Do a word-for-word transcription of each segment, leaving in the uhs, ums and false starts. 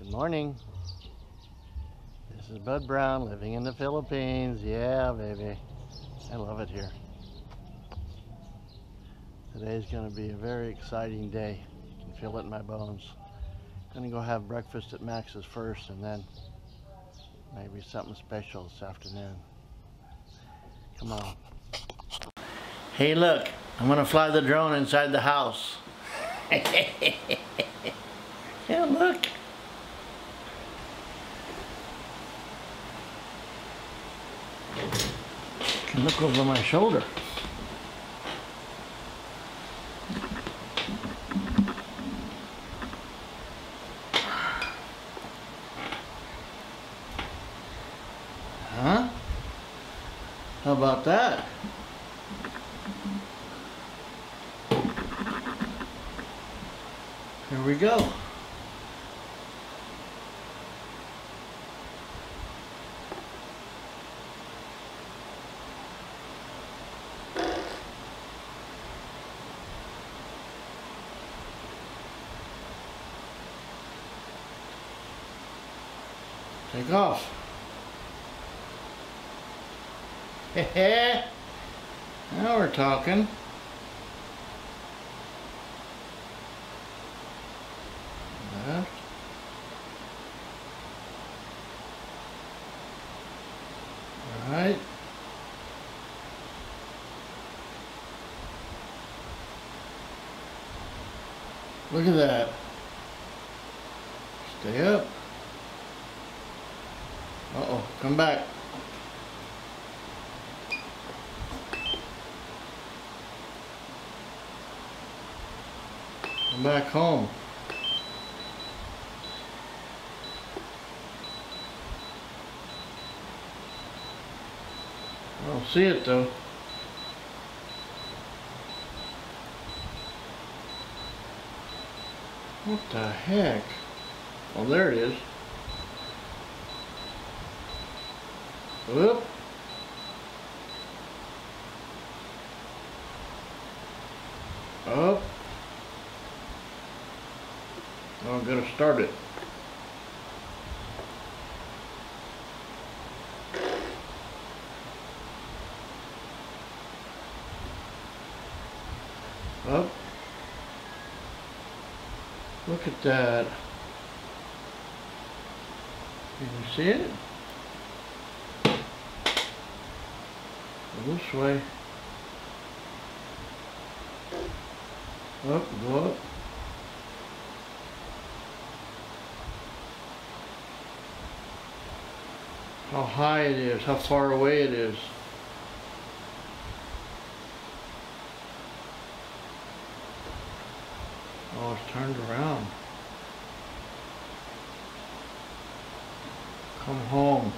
Good morning. This is Bud Brown living in the Philippines. Yeah, baby. I love it here. Today's going to be a very exciting day. I can feel it in my bones. I'm going to go have breakfast at Max's first and then maybe something special this afternoon. Come on. Hey, look. I'm going to fly the drone inside the house. Yeah, look. I can look over my shoulder. Huh? How about that? Here we go. Take off. Heh. Now we're talking. Left. Right. Look at that. Stay up. Uh-oh, come back. Come back home. I don't see it though. What the heck? Oh, there it is. Whoop. Up. Oh, I'm gonna start it. Up. Look at that. Can you see it? Go this way. Up, go up. How high it is, how far away it is. Oh, it's turned around. Come home.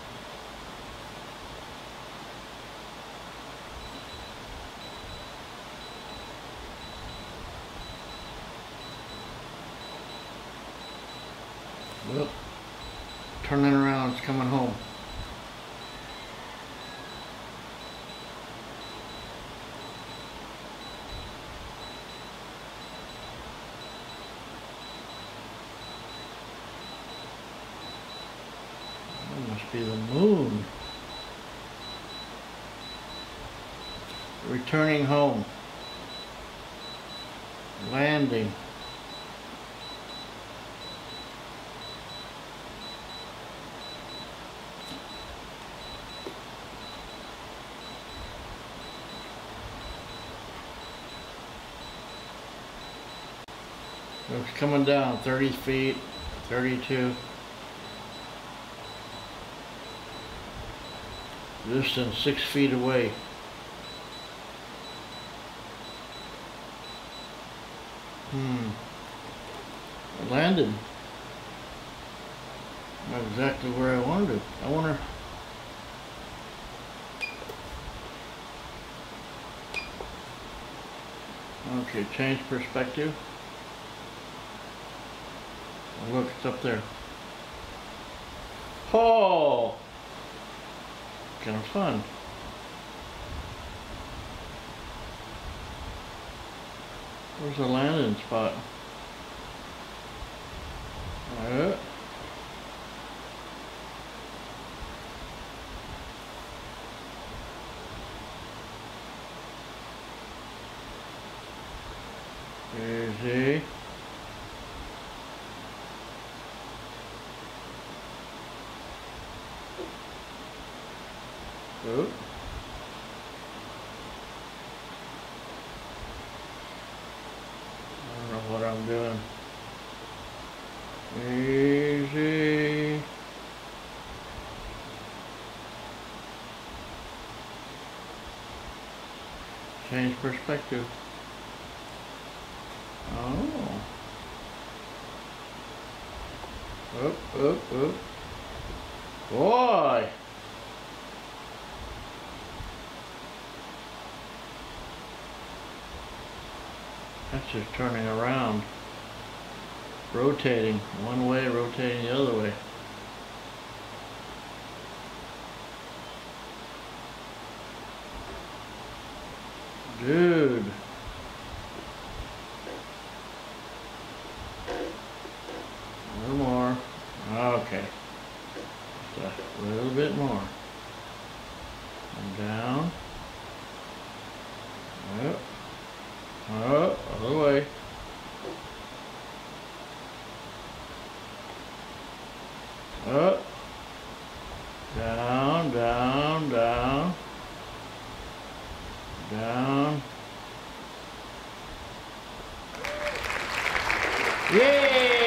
Look, turning around, it's coming home. That must be the moon. Returning home. Landing. It's coming down thirty feet, thirty-two. Distance six feet away. Hmm. I landed. Not exactly where I wanted it. I wonder. Okay, change perspective. Oh, look, it's up there. Oh! Kind of fun. Where's the landing spot? Alright. Easy. Oop. I don't know what I'm doing. Easy. Change perspective. Oh. Oop, oop, oop. Boy! That's just turning around. Rotating one way, rotating the other way. Dude. A little more. Okay. Just a little bit more. And down. Up. Up. Other way. Up. Down, down, down. Down. Yay!